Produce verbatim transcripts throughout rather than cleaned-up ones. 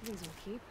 These will keep.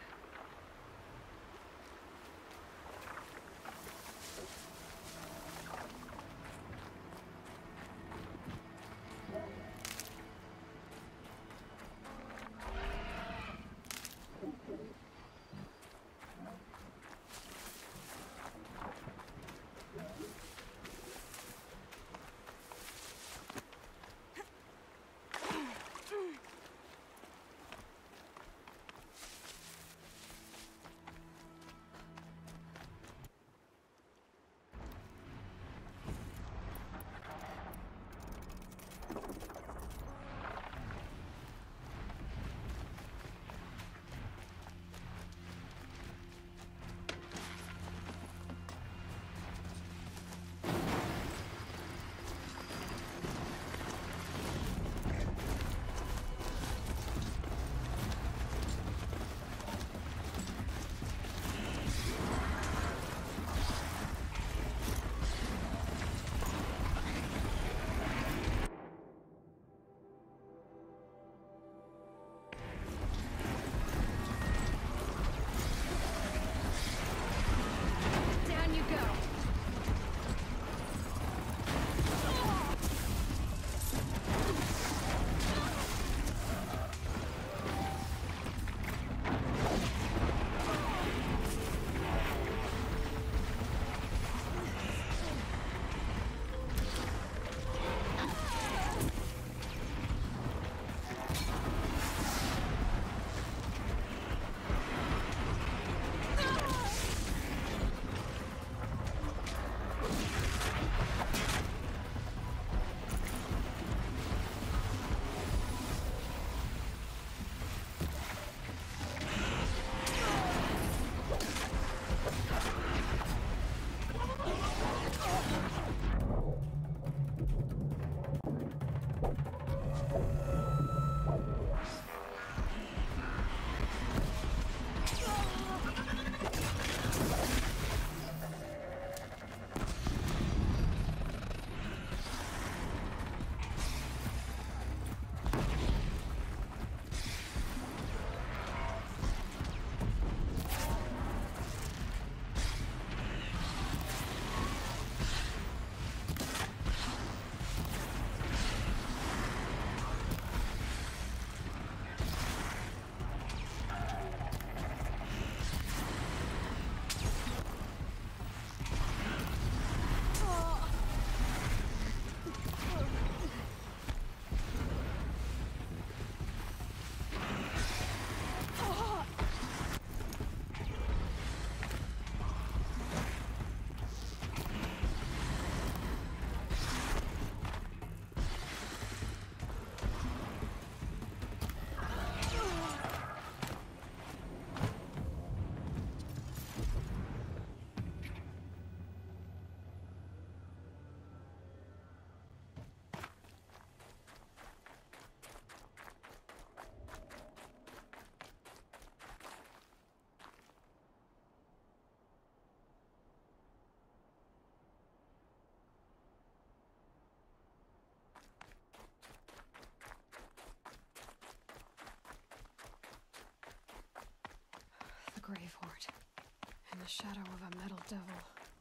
Grave Hoard. In the shadow of a metal devil.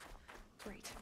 Great.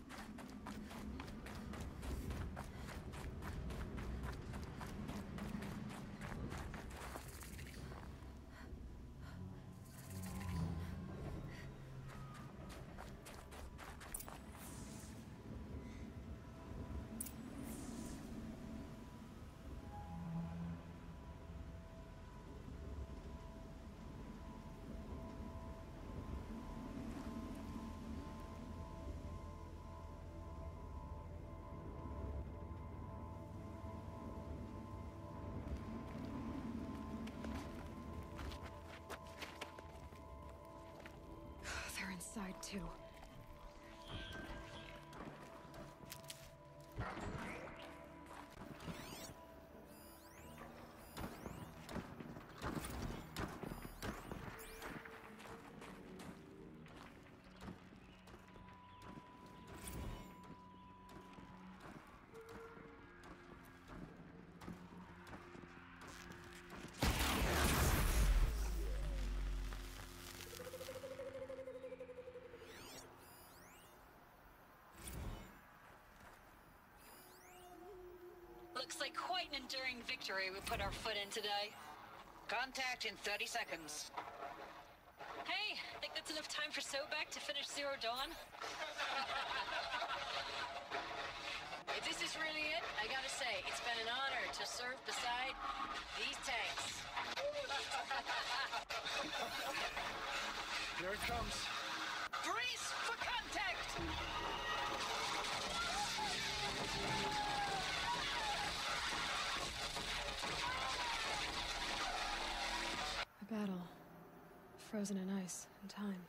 They're inside too. Looks like quite an enduring victory we put our foot in today. Contact in thirty seconds. Hey, think that's enough time for Sobek to finish Zero Dawn? If this is really it, I gotta say, it's been an honor to serve beside these tanks. Here it comes. Brace for contact! A battle. Frozen in ice and time.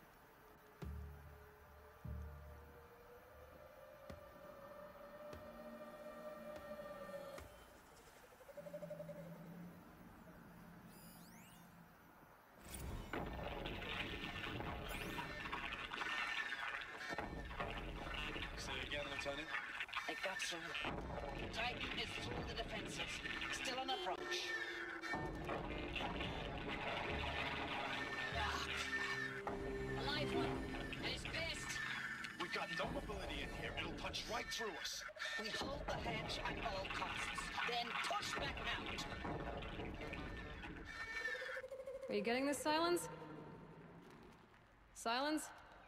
Say again, Lieutenant. I got some. Titan is through the defenses. Still on approach. A live one, and it's best. We've got no mobility in here. It'll punch right through us. We hold the hedge at all costs. Then push back out. Are you getting this, Silence? Silence?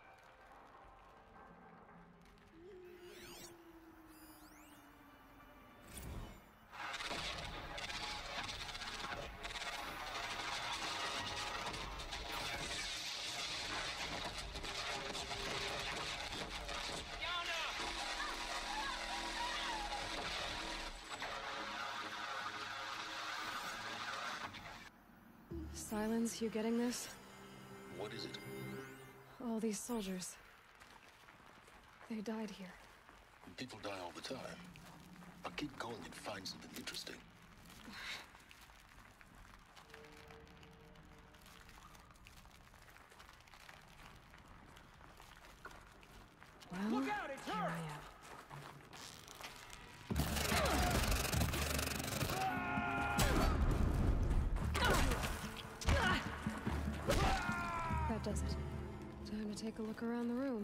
Silence, you getting this? What is it? All these soldiers. They died here. People die all the time. But keep going and find something interesting. Well, Look out, it's here her. I am. That does it. Time to take a look around the room.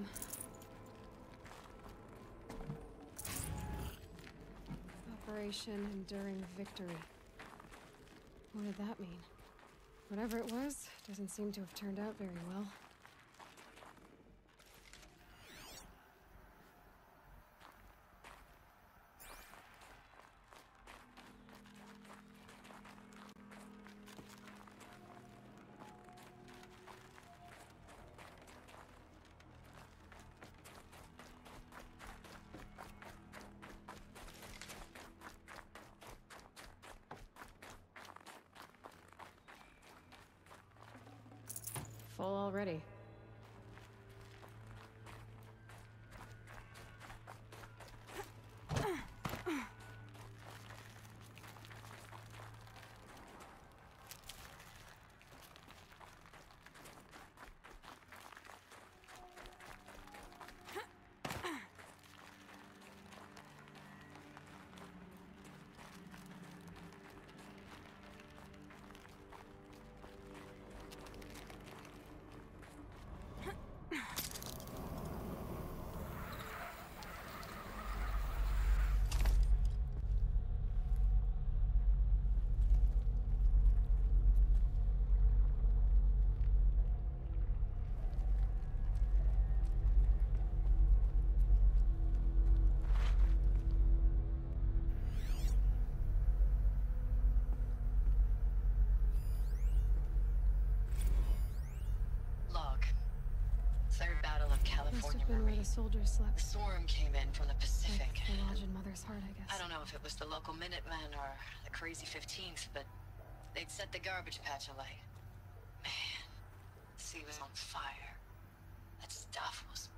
Operation Enduring Victory. What did that mean? Whatever it was, doesn't seem to have turned out very well. Full already. Soldiers slept. The storm came in from the Pacific. Like the lodge in Mother's Heart, I guess. I don't know if it was the local Minutemen or the crazy fifteenth, but they'd set the garbage patch alight. Man, the sea was on fire. That stuff was...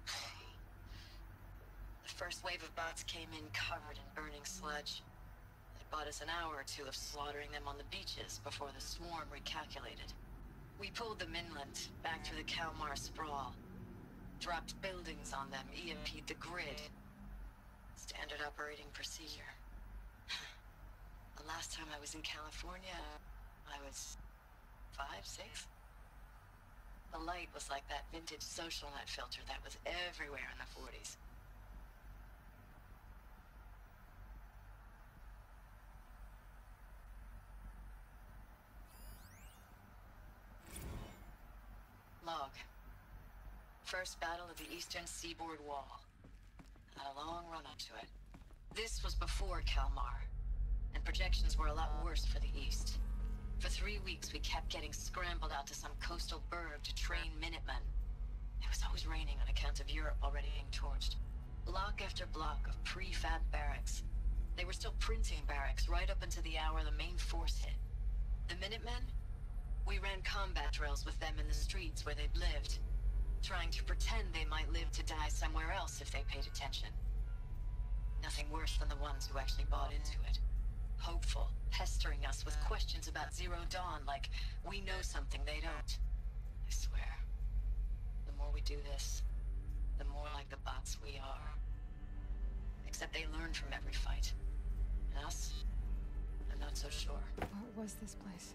The first wave of bots came in covered in burning sludge. It bought us an hour or two of slaughtering them on the beaches before the swarm recalculated. We pulled them inland, back through the Kalmar sprawl. Dropped buildings on them, E M P'd the grid. Standard operating procedure. The last time I was in California, I was five, six? The light was like that vintage social net filter that was everywhere in the forties. First battle of the Eastern Seaboard Wall. Had a long run up to it. This was before Kalmar, and projections were a lot worse for the East. For three weeks, we kept getting scrambled out to some coastal burg to train Minutemen. It was always raining on account of Europe already being torched. Block after block of prefab barracks. They were still printing barracks right up until the hour the main force hit. The Minutemen? We ran combat drills with them in the streets where they'd lived, trying to pretend they might live to die somewhere else if they paid attention. Nothing worse than the ones who actually bought into it. Hopeful, pestering us with questions about Zero Dawn like we know something they don't. I swear, the more we do this, the more like the bots we are. Except they learn from every fight. And us? I'm not so sure. What was this place?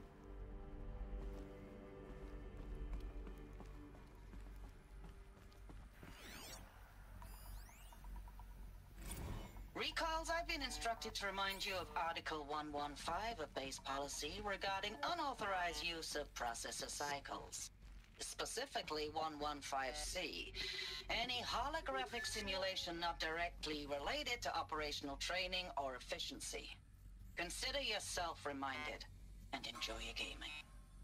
Recalls, I've been instructed to remind you of Article one fifteen of base policy regarding unauthorized use of processor cycles. Specifically one fifteen C. Any holographic simulation not directly related to operational training or efficiency. Consider yourself reminded, and enjoy your gaming.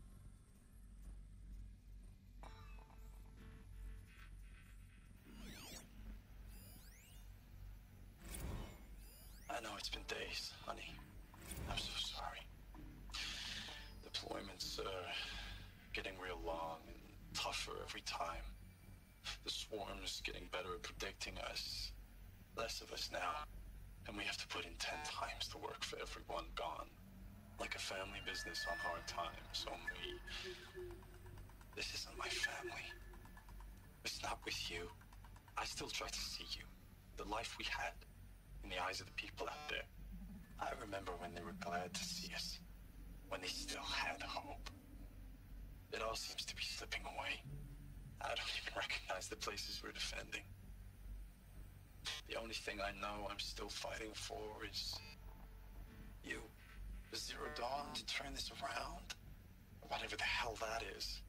I know it's been days, honey. I'm so sorry. Deployments are getting real long and tougher every time. The swarm's getting better at predicting us. Less of us now. And we have to put in ten times the work for everyone gone. Like a family business on hard times, only... This isn't my family. It's not with you. I still try to see you. The life we had. In the eyes of the people out there. I remember when they were glad to see us. When they still had hope. It all seems to be slipping away. I don't even recognize the places we're defending. The only thing I know I'm still fighting for is... you. Zero Dawn to turn this around? Whatever the hell that is.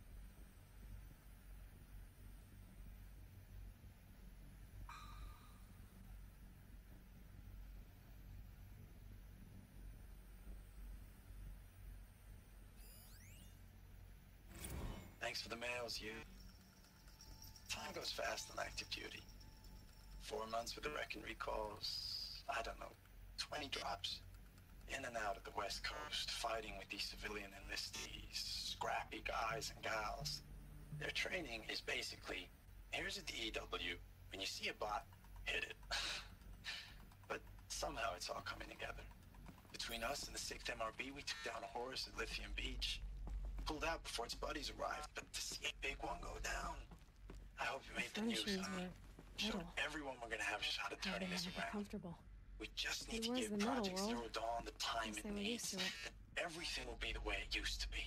Thanks for the mails, you. Time goes fast on active duty. Four months with the Reckon recalls, I don't know, twenty drops. In and out of the West Coast, fighting with these civilian enlistees, scrappy guys and gals. Their training is basically, here's a D E W, when you see a bot, hit it. But somehow it's all coming together. Between us and the sixth M R B, we took down a horse at Lithium Beach. Pulled out before its buddies arrived, but to see a big one go down. I hope you made the news, honey. Showed everyone we're gonna have a shot at turning this around. Comfortable. We just need It to was give the metal Project world. Zero Dawn the time Guess it they were needs. used to it. Everything will be the way it used to be.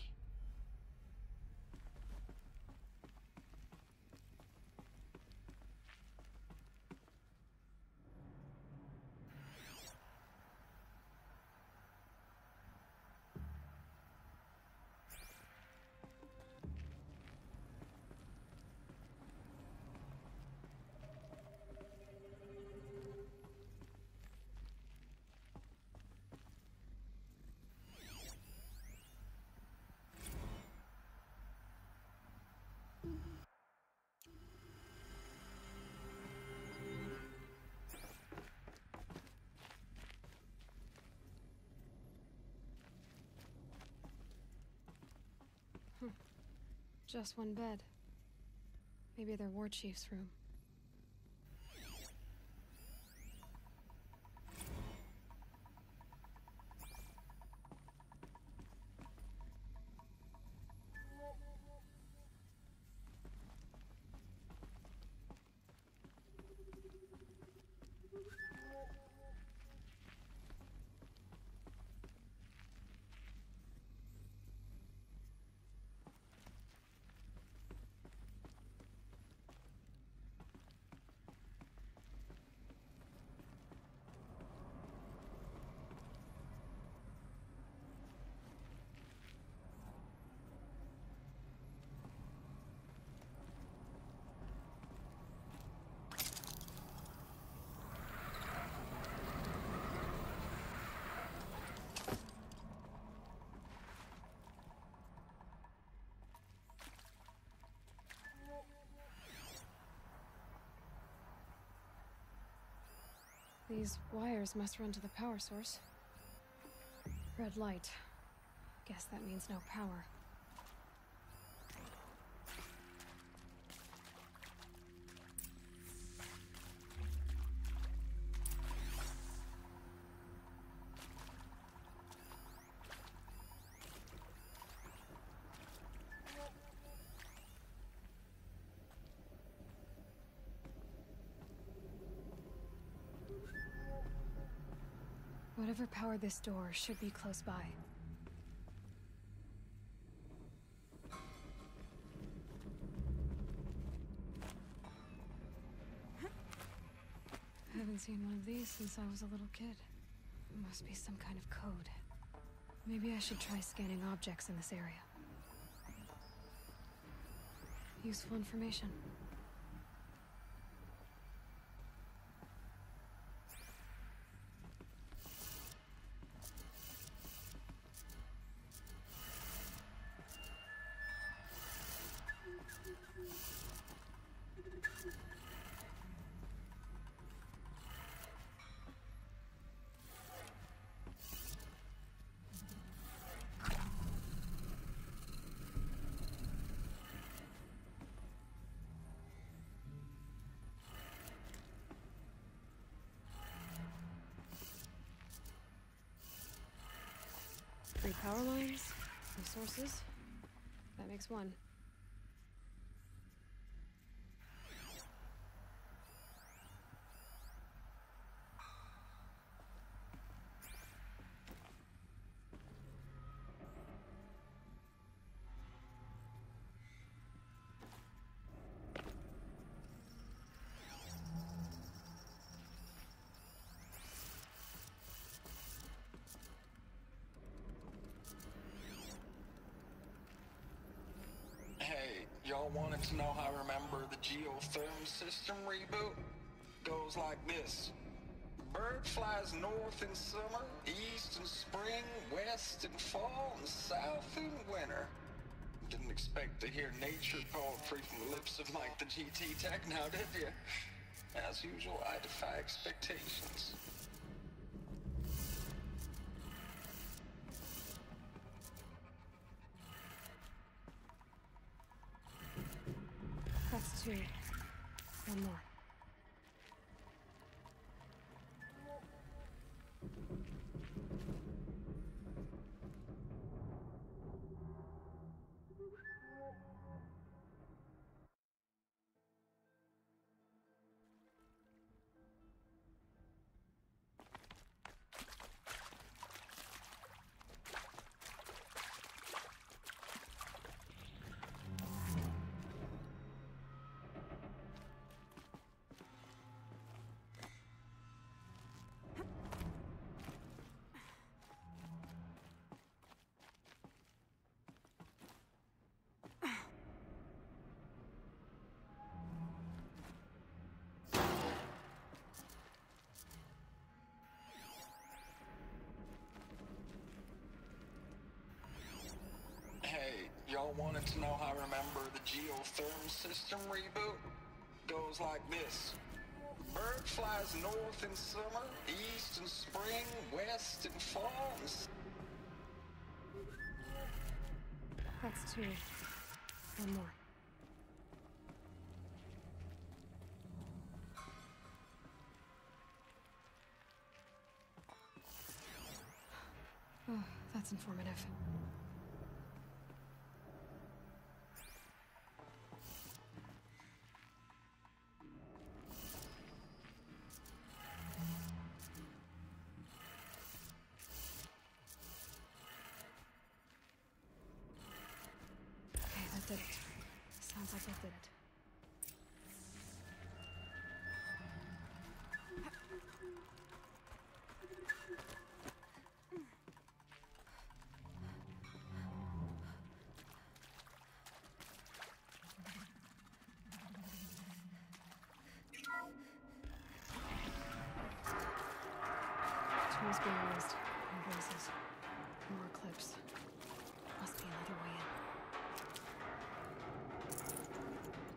Just one bed. Maybe their war chief's room. These wires must run to the power source. Red light. Guess that means no power. Whatever powered this door should be close by. I haven't seen one of these since I was a little kid. It must be some kind of code. Maybe I should try scanning objects in this area. Useful information. Three power lines, resources. That makes one. Y'all wanted to know how I remember the geotherm system reboot? Goes like this. Bird flies north in summer, east in spring, west in fall, and south in winter. Didn't expect to hear nature poetry from the lips of Mike the G T Tech now, did you? As usual, I defy expectations. That's two. One more. Hey, y'all wanted to know how I remember the geotherm system reboot? Goes like this. Bird flies north in summer, east in spring, west in fall, and... That's two. One more. Oh, that's informative. Did it. Sounds like that did it. Tools being used. And voices. More clips. Must be another way in.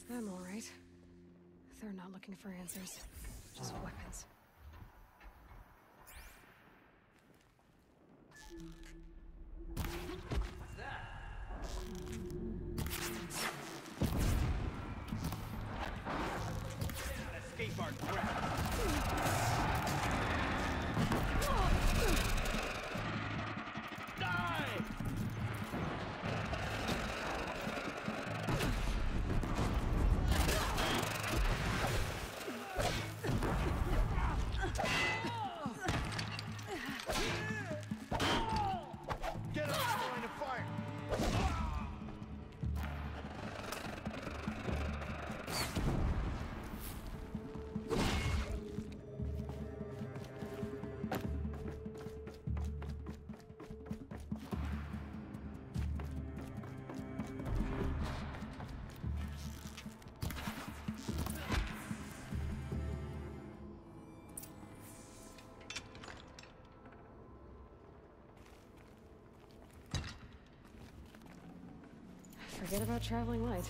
I'm all right. They're not looking for answers, just weapons. Escape our grasp. Die! Get up, line of fire! Forget about traveling light.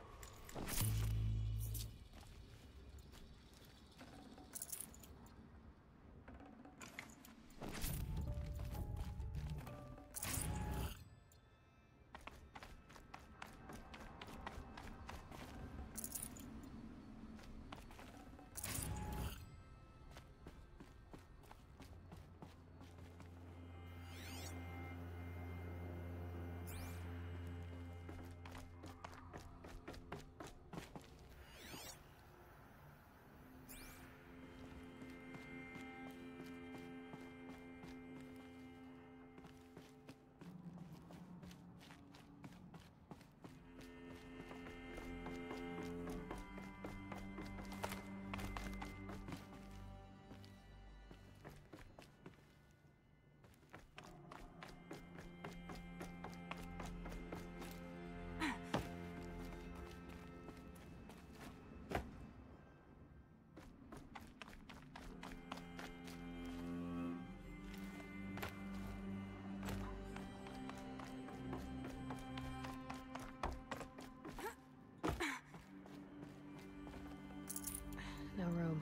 No room.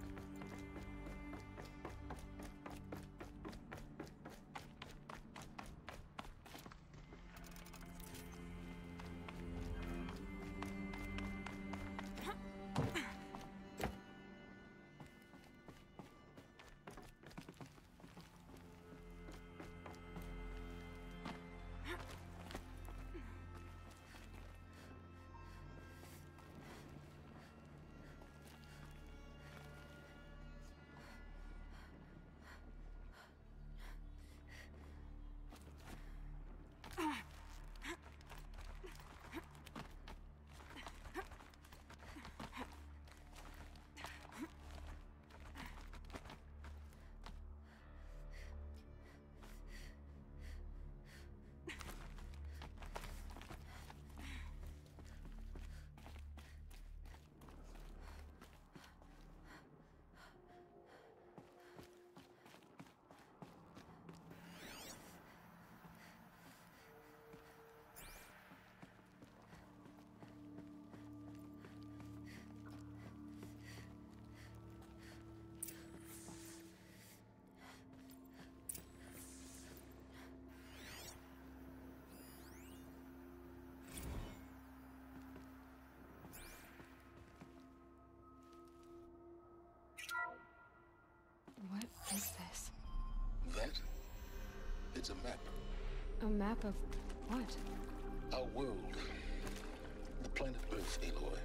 What is this? That? It's a map. A map of what? Our world. The planet Earth, Aloy.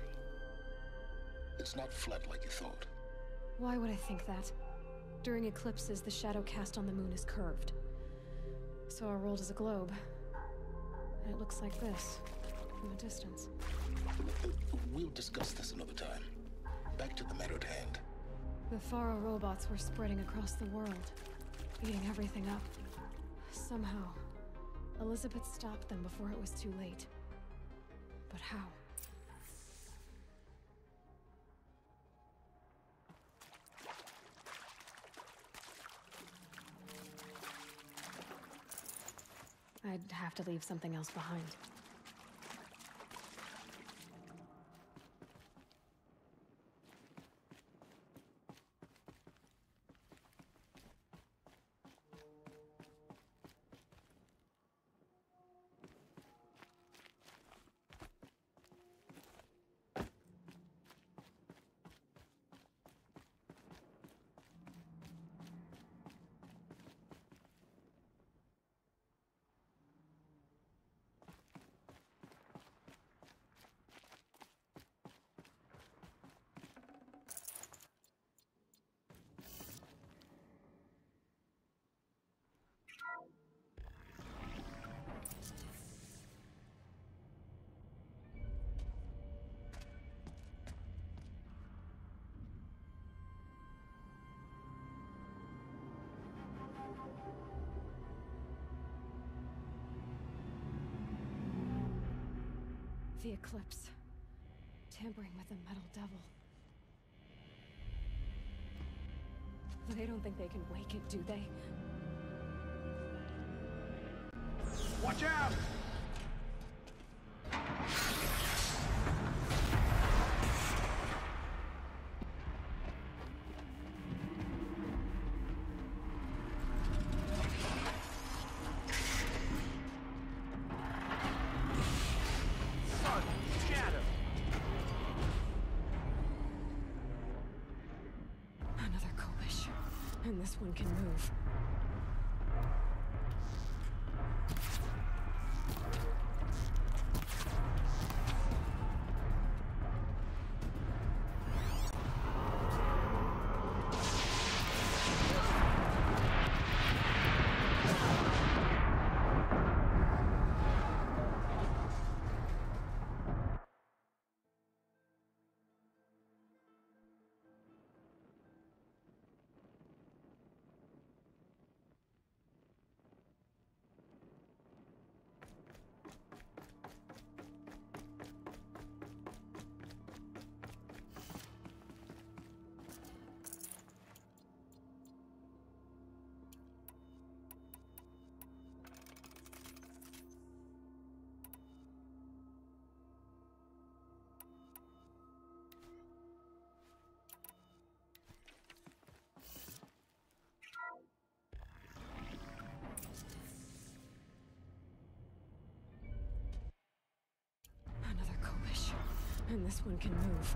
It's not flat like you thought. Why would I think that? During eclipses, the shadow cast on the moon is curved. So our world is a globe. And it looks like this, from a distance. Uh, We'll discuss this another time. Back to the matter at hand. The Faro robots were spreading across the world, eating everything up. Somehow, Elizabeth stopped them before it was too late. But how? I'd have to leave something else behind. The Eclipse. Tampering with the Metal Devil. They don't think they can wake it, do they? Watch out! Sun, shadow. Another Kobish. And this one can move. Another Kobish. And this one can move.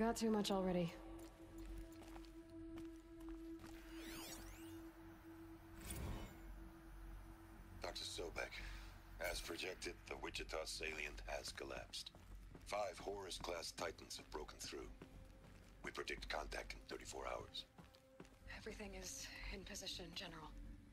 got too much already. Doctor Sobek, as projected, the Wichita salient has collapsed. Five Horus-class Titans have broken through. We predict contact in thirty-four hours. Everything is in position, General.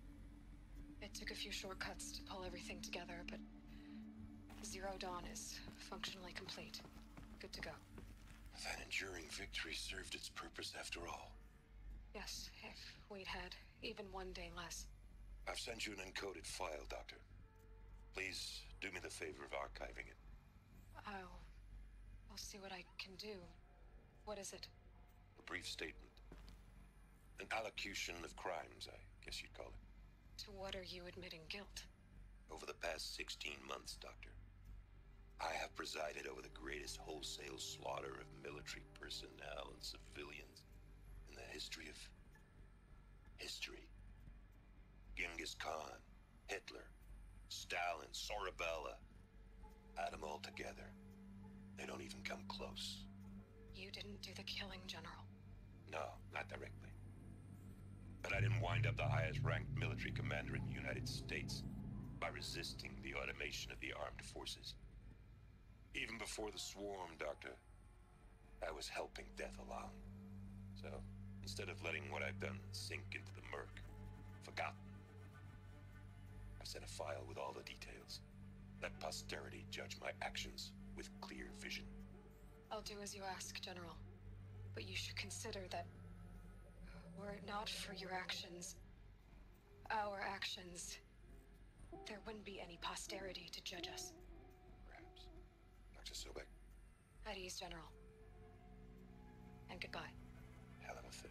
It took a few shortcuts to pull everything together, but Zero Dawn is functionally complete. Good to go. That enduring victory served its purpose after all. Yes, if we'd had even one day less. I've sent you an encoded file, Doctor. Please do me the favor of archiving it. I'll... I'll see what I can do. What is it? A brief statement. An allocution of crimes, I guess you'd call it. To what are you admitting guilt? Over the past sixteen months, Doctor, I have presided over the greatest wholesale slaughter of military personnel and civilians in the history of... history. Genghis Khan, Hitler, Stalin, Sorabella. Add them all together. They don't even come close. You didn't do the killing, General. No, not directly. But I didn't wind up the highest-ranked military commander in the United States by resisting the automation of the armed forces. Even before the swarm, Doctor, I was helping death along. So, instead of letting what I've done sink into the murk, forgotten, I sent a file with all the details. Let posterity judge my actions with clear vision. I'll do as you ask, General. But you should consider that, were it not for your actions, our actions, there wouldn't be any posterity to judge us. Perhaps. Doctor Sobek. At ease, General. And goodbye. Hell of a thing.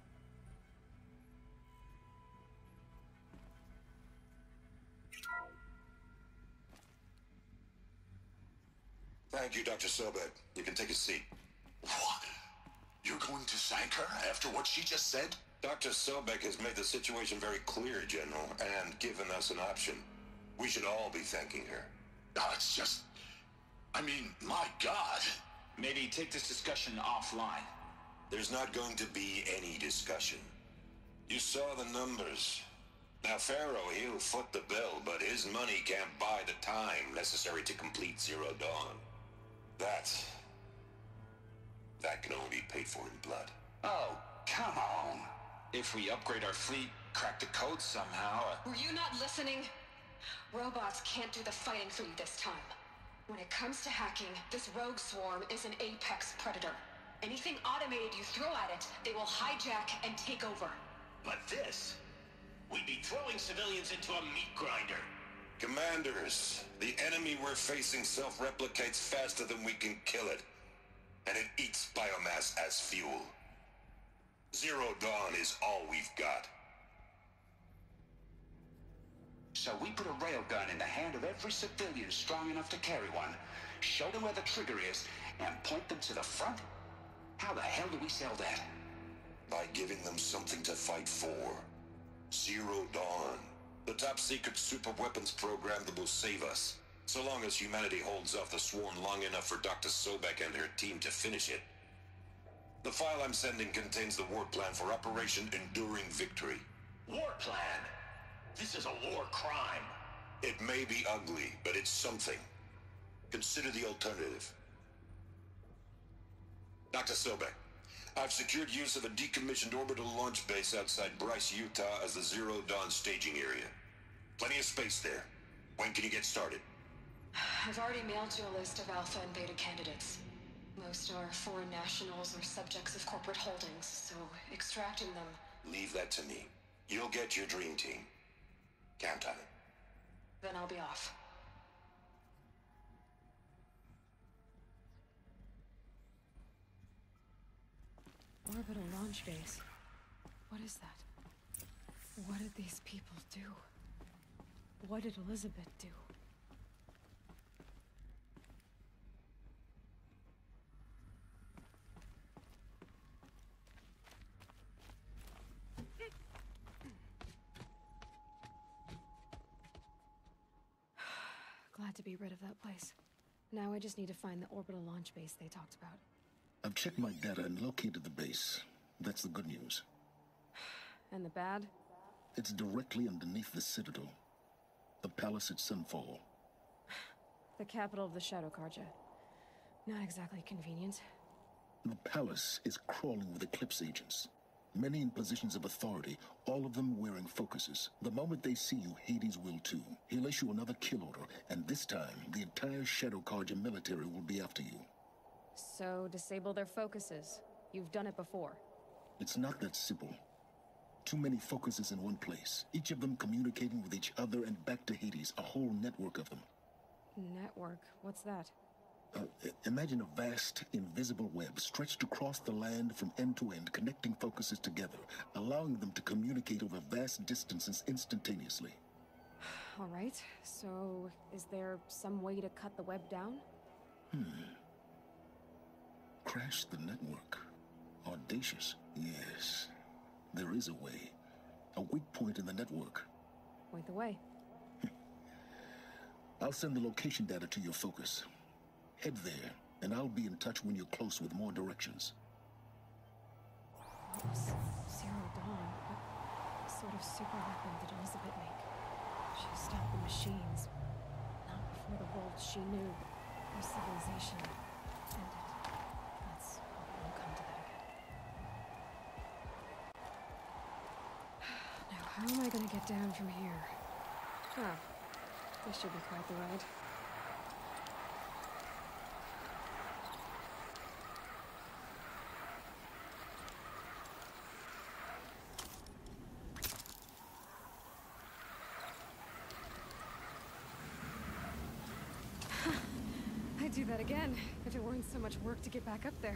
Thank you, Doctor Sobek. You can take a seat. What? You're going to thank her after what she just said? Doctor Sobek has made the situation very clear, General, and given us an option. We should all be thanking her. No, it's just... I mean, my God. Maybe take this discussion offline. There's not going to be any discussion. You saw the numbers. Now, Pharaoh, he'll foot the bill, but his money can't buy the time necessary to complete Zero Dawn. That... that can only be paid for in blood. Oh, come on. If we upgrade our fleet, crack the code somehow... Uh... Were you not listening? Robots can't do the fighting for you this time. When it comes to hacking, this rogue swarm is an apex predator. Anything automated you throw at it, they will hijack and take over. But this... we'd be throwing civilians into a meat grinder. Commanders, the enemy we're facing self-replicates faster than we can kill it. And it eats biomass as fuel. Zero Dawn is all we've got. So we put a railgun in the hand of every civilian strong enough to carry one, show them where the trigger is, and point them to the front? How the hell do we sell that? By giving them something to fight for. Zero Dawn. The top-secret super-weapons program that will save us. So long as humanity holds off the swarm long enough for Doctor Sobek and her team to finish it. The file I'm sending contains the war plan for Operation Enduring Victory. War plan? This is a war crime. It may be ugly, but it's something. Consider the alternative. Doctor Sobek, I've secured use of a decommissioned orbital launch base outside Bryce, Utah as the Zero Dawn staging area. Plenty of space there. When can you get started? I've already mailed you a list of Alpha and Beta candidates. Most are foreign nationals or subjects of corporate holdings, so extracting them... Leave that to me. You'll get your dream team. Count on it. Then I'll be off. Orbital launch base. What is that? What did these people do? What did Elizabeth do? Glad to be rid of that place. Now I just need to find the orbital launch base they talked about. I've checked my data and located the base. That's the good news. And the bad? It's directly underneath the Citadel. The palace at Sunfall. The capital of the Shadow Carja. Not exactly convenient. The palace is crawling with Eclipse agents. Many in positions of authority, all of them wearing focuses. The moment they see you, Hades will too. He'll issue another kill order, and this time, the entire Shadow Carja military will be after you. So, disable their focuses. You've done it before. It's not that simple. Too many focuses in one place, each of them communicating with each other and back to Hades, a whole network of them. Network? What's that? Uh, imagine a vast, invisible web stretched across the land from end to end, connecting focuses together, allowing them to communicate over vast distances instantaneously. All right, so is there some way to cut the web down? Hmm. Crash the network. Audacious. Yes. There is a way. A weak point in the network. Point the way. I'll send the location data to your focus. Head there, and I'll be in touch when you're close with more directions. What was Zero Dawn? What sort of super weapon did Elizabeth make? She stopped the machines. Not before the world she knew. Her civilization ended. Let's hope it won't come to that again. Now, how am I gonna get down from here? Oh, this should be quite the ride. I'd do that again, if it weren't so much work to get back up there.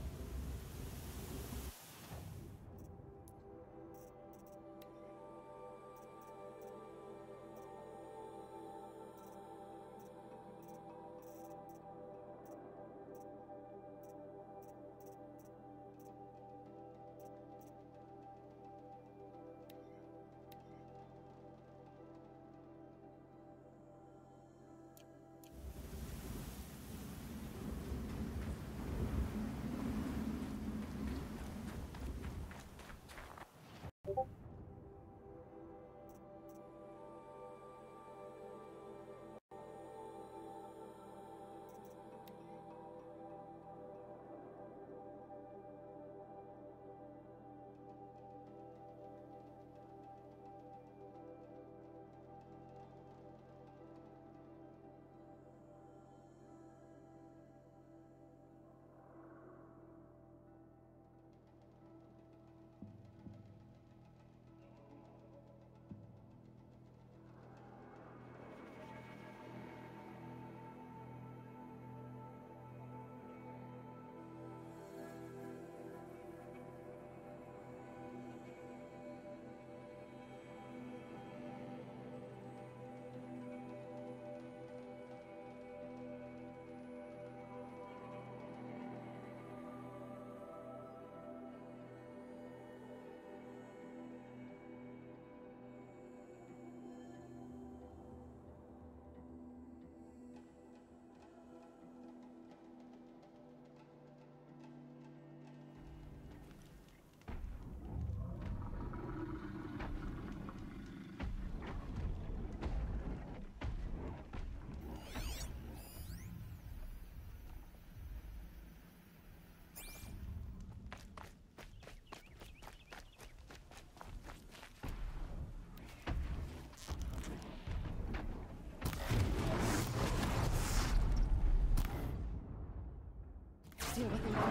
Deal with them.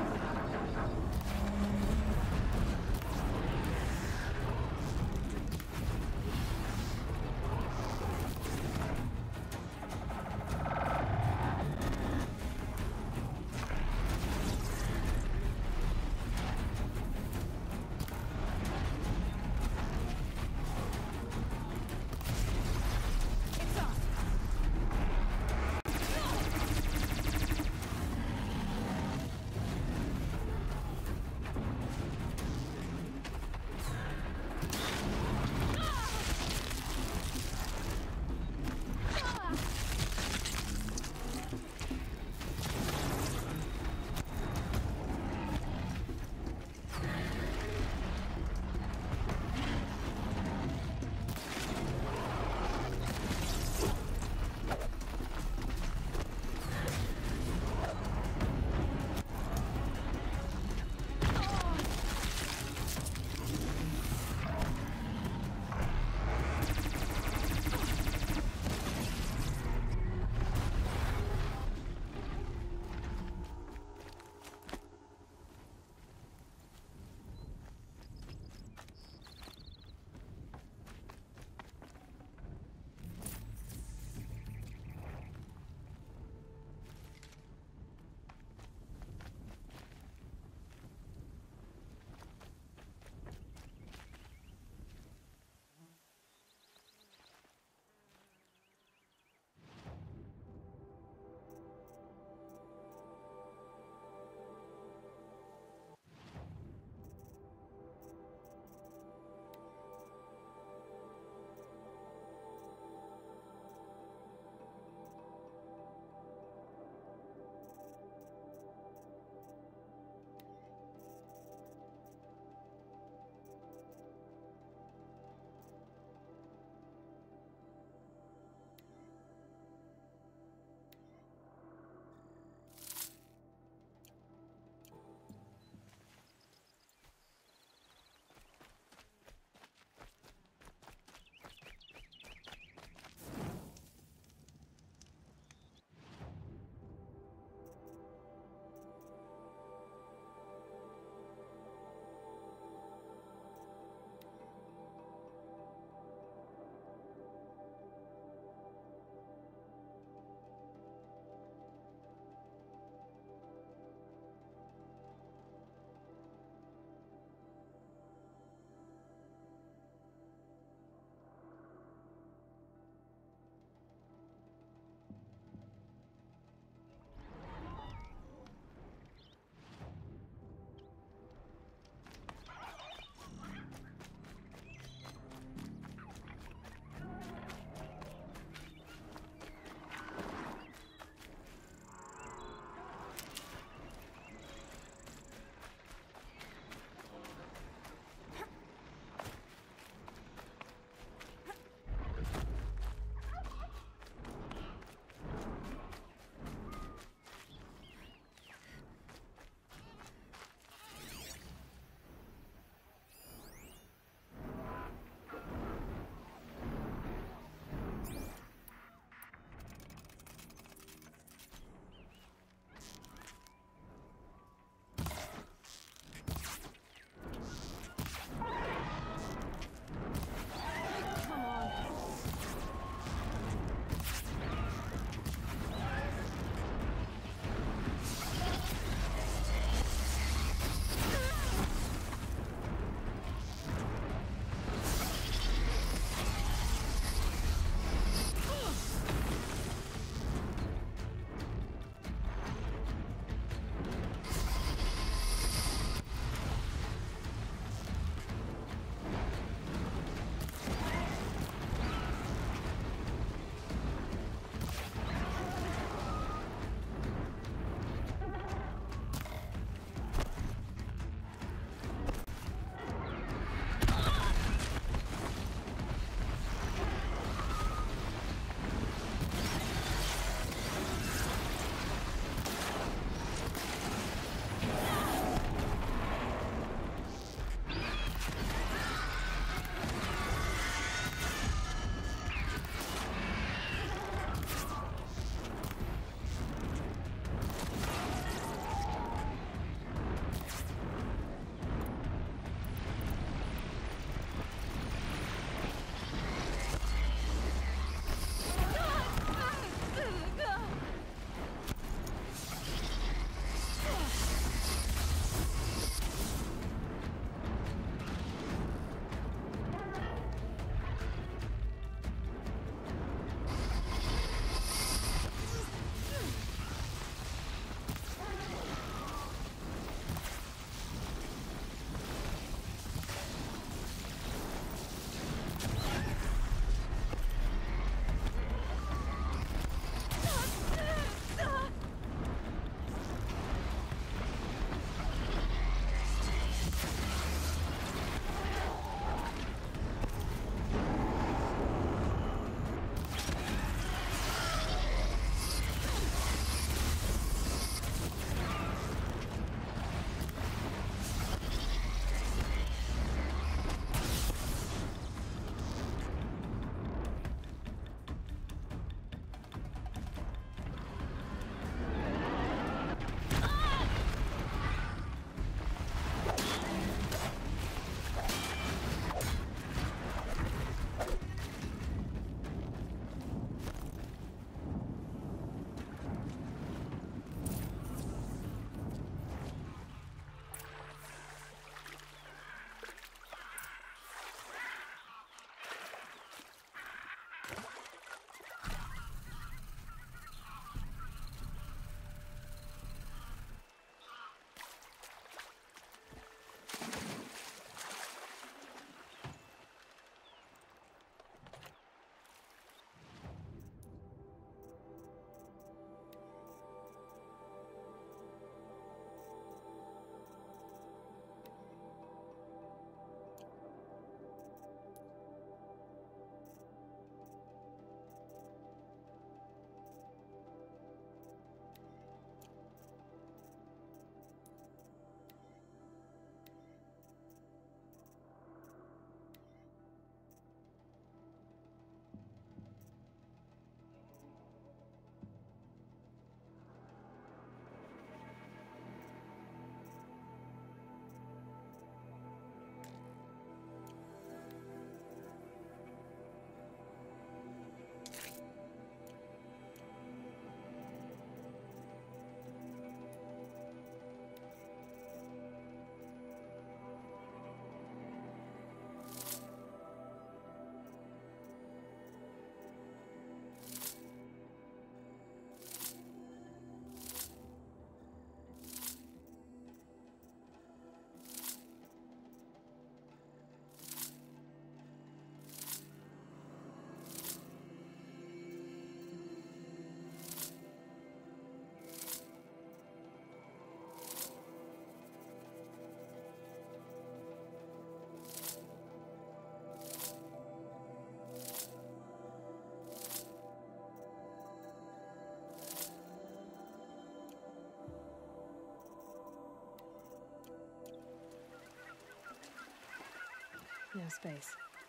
no space.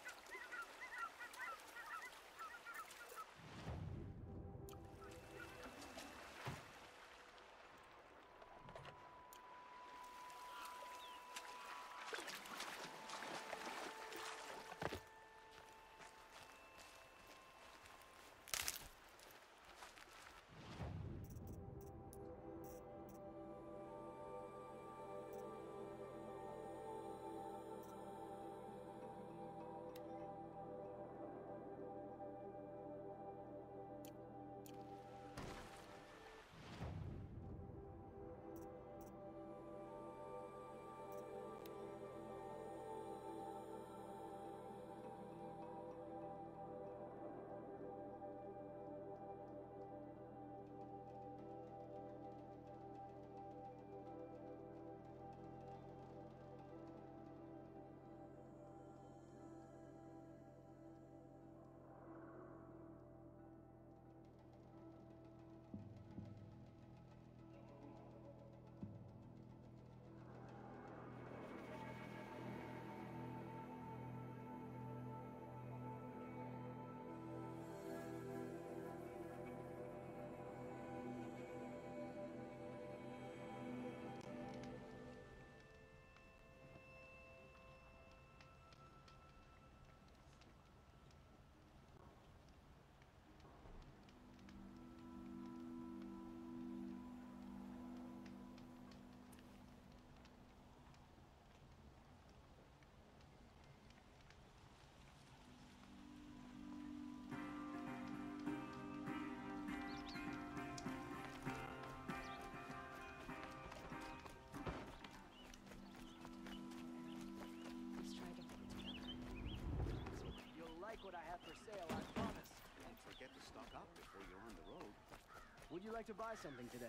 What I have for sale, I promise. Don't forget to stock up before you're on the road. Would you like to buy something today?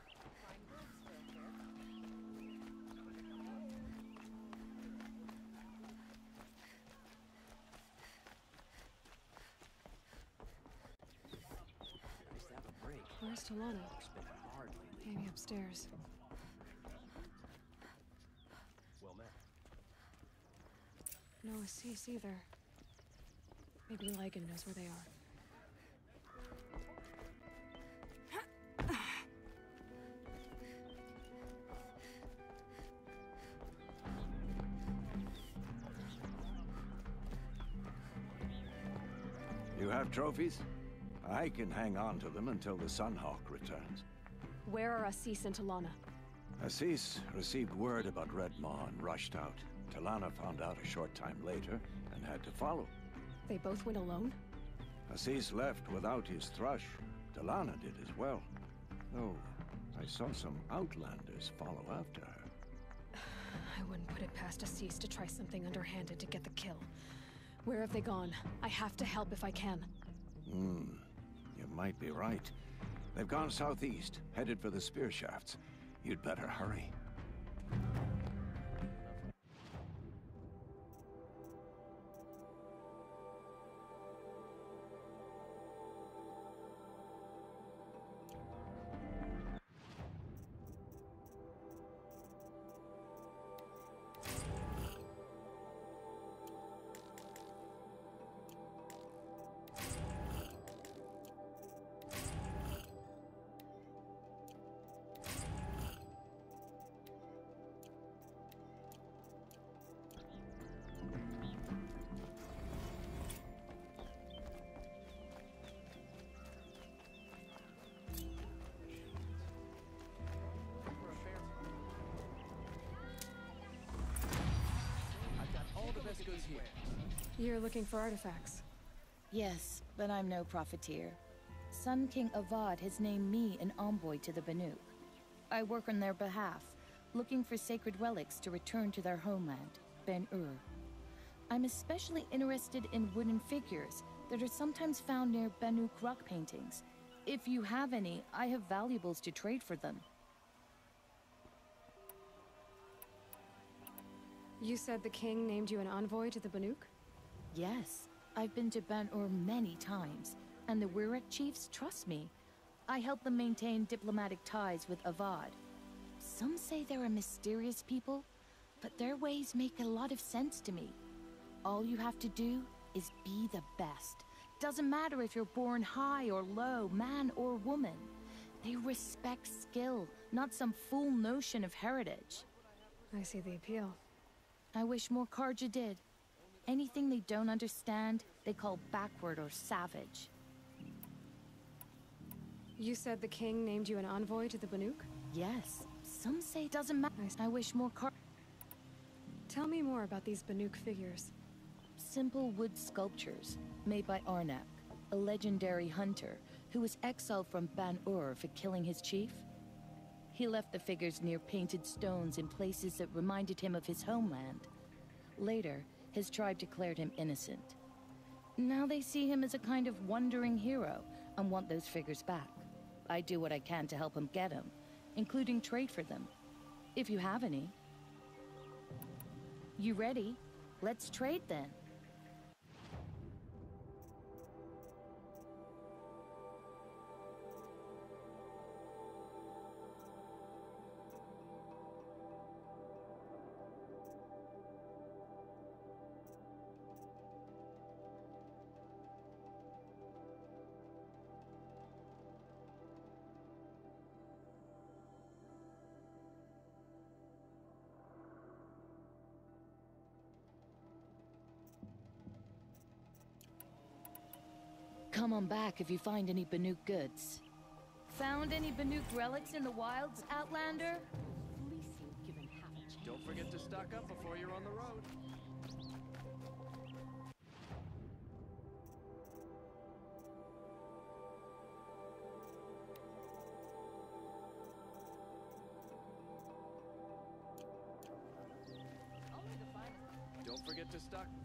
Nice to have a break. Where's Talana? It's been hard lately. Maybe upstairs. Well met. No Assis either. Maybe Lygan knows where they are. You have trophies? I can hang on to them until the Sunhawk returns. Where are Assis and Talana? Assis received word about Red Maw and rushed out. Talana found out a short time later and had to follow. They both went alone? Assis left without his thrush. Talana did as well. Though, I saw some Outlanders follow after her. I wouldn't put it past Assis to try something underhanded to get the kill. Where have they gone? I have to help if I can. Hmm, you might be right. They've gone southeast, headed for the spear shafts. You'd better hurry. You're looking for artifacts? Yes, but I'm no profiteer. Sun King Avad has named me an envoy to the Banuk. I work on their behalf, looking for sacred relics to return to their homeland, Ben-Ur. I'm especially interested in wooden figures that are sometimes found near Banuk rock paintings. If you have any, I have valuables to trade for them. You said the king named you an envoy to the Banuk? Yes, I've been to Ben-Ur many times, and the Wirath chiefs trust me. I help them maintain diplomatic ties with Avad. Some say they're a mysterious people, but their ways make a lot of sense to me. All you have to do is be the best. Doesn't matter if you're born high or low, man or woman. They respect skill, not some fool notion of heritage. I see the appeal. I wish more Carja did. Anything they don't understand, they call backward or savage. You said the king named you an envoy to the Banuk? Yes. Some say it doesn't matter. I wish more Car- Tell me more about these Banuk figures. Simple wood sculptures, made by Arnak, a legendary hunter who was exiled from Ban-Ur for killing his chief. He left the figures near painted stones in places that reminded him of his homeland. Later, his tribe declared him innocent. Now they see him as a kind of wandering hero and want those figures back. I do what I can to help him get them, including trade for them, if you have any. You ready? Let's trade then. Come on back if you find any Banuk goods. Found any Banuk relics in the wilds, Outlander? Don't forget to stock up before you're on the road. Don't forget to stock.